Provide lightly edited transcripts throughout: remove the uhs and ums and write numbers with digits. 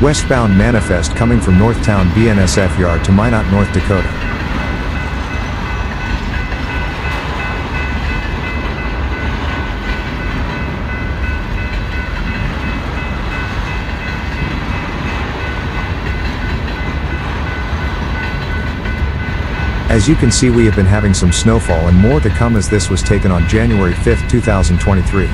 Westbound manifest coming from Northtown BNSF Yard to Minot, North Dakota. As you can see, we have been having some snowfall and more to come, as this was taken on January 5, 2023.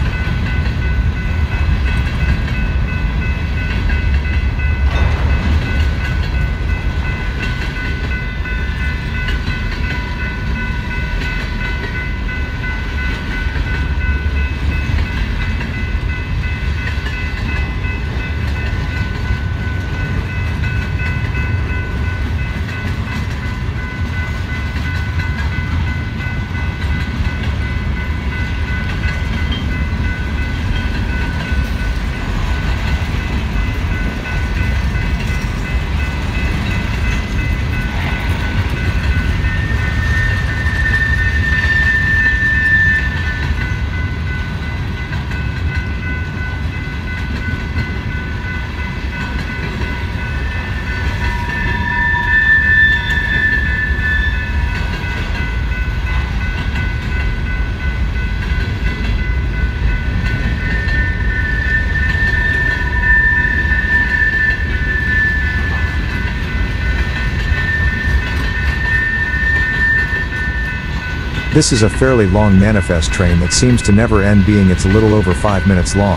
This is a fairly long manifest train that seems to never end, being it's a little over 5 minutes long.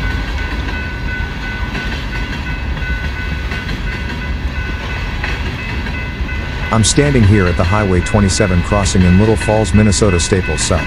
I'm standing here at the Highway 27 crossing in Little Falls, Minnesota Staples Sub.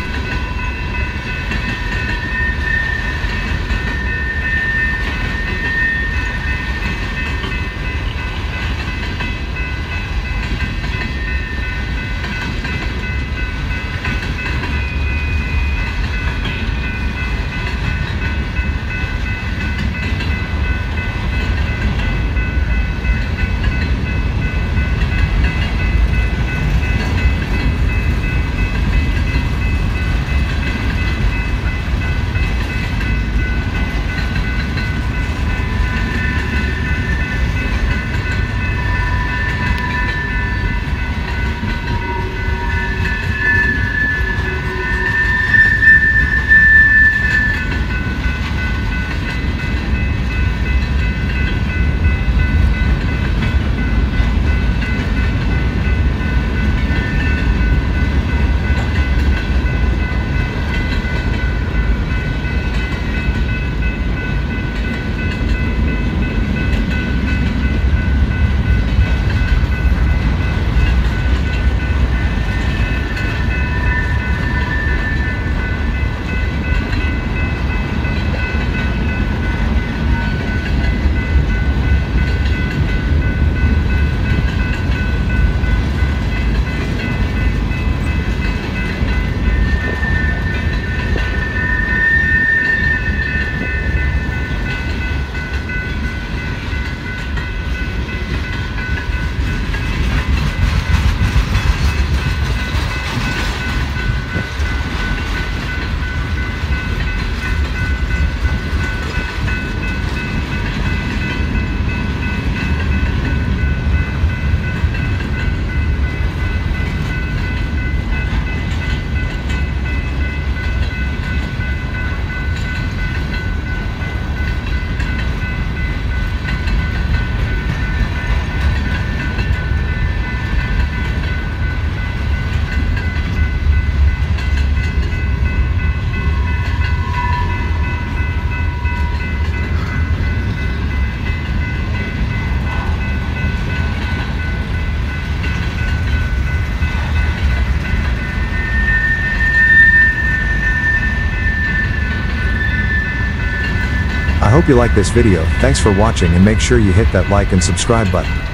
I hope you like this video. Thanks for watching, and make sure you hit that like and subscribe button.